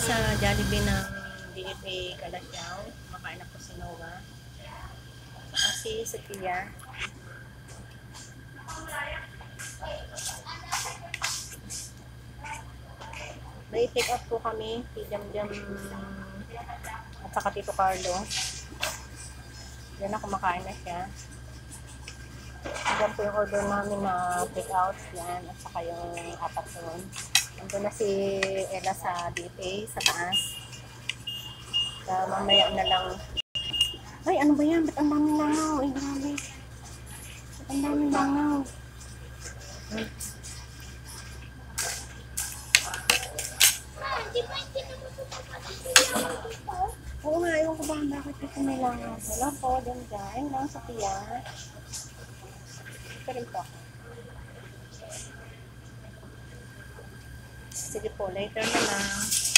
sa Jollibee ng DFA Calasiao. Makain ako si Noah. Si Sophia. May take out po kami. Si Jam at saka Tito Carlo. Yan na, kumakain na siya. Yan po yung order namin na take out. Yan. At saka yung apat doon. Nandun na si Ella sa DFA, sa taas. Mamaya na lang. Ay, ano ba yan? Ba't ang daming langaw? Ay, grabe. Ba't ang daming langaw? Oo nga, ewan ko ba bakit ito may langaw. Wala po, dyan. Ayun lang, Sophia. Ito rin po. Sige po, later na lang.